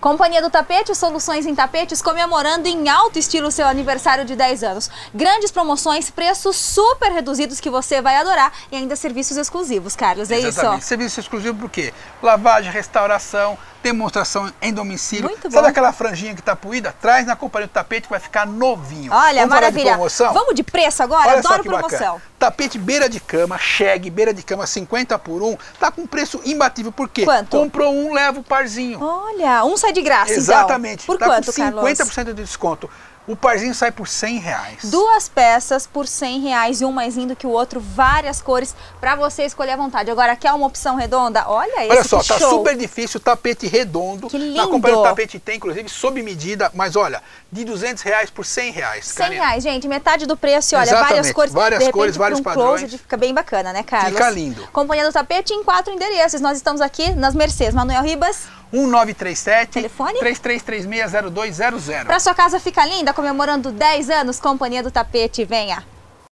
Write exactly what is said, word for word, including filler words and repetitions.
Companhia do Tapete, soluções em tapetes, comemorando em alto estilo o seu aniversário de dez anos. Grandes promoções, preços super reduzidos que você vai adorar e ainda serviços exclusivos, Carlos, é Exatamente. isso? Serviço exclusivo por quê? Lavagem, restauração, demonstração em domicílio. Muito bom. Sabe aquela franjinha que está puída? Traz na Companhia do Tapete que vai ficar novinho. Olha, Vamos maravilha. Falar de promoção? Vamos de preço agora? Olha só Adoro que promoção. bacana. Tapete beira de cama, chegue, beira de cama cinquenta por um, tá com preço imbatível. Por quê? Quanto? Comprou um, leva o parzinho. Olha, um sai de graça, Exatamente. então. Por tá quanto, com cinquenta por cento Carlos? de desconto. O parzinho sai por cem reais. Duas peças por cem reais e um mais lindo que o outro, várias cores para você escolher à vontade. Agora, quer uma opção redonda? Olha esse, Olha só, que tá show. super difícil, tapete redondo. Que lindo. Na Companhia do Tapete tem, inclusive, sob medida, mas olha, de duzentos reais por cem reais. cem Karina. reais, gente, metade do preço e olha, Exatamente, várias cores. várias de repente, cores, vários pra um padrões. closet, fica bem bacana, né, Carlos? Fica lindo. Companhia do Tapete em quatro endereços. Nós estamos aqui nas Mercedes. Manuel Ribas. um nove três sete, Telefone? três três três seis, zero dois zero zero. Para sua casa ficar linda, comemorando dez anos, Companhia do Tapete, venha.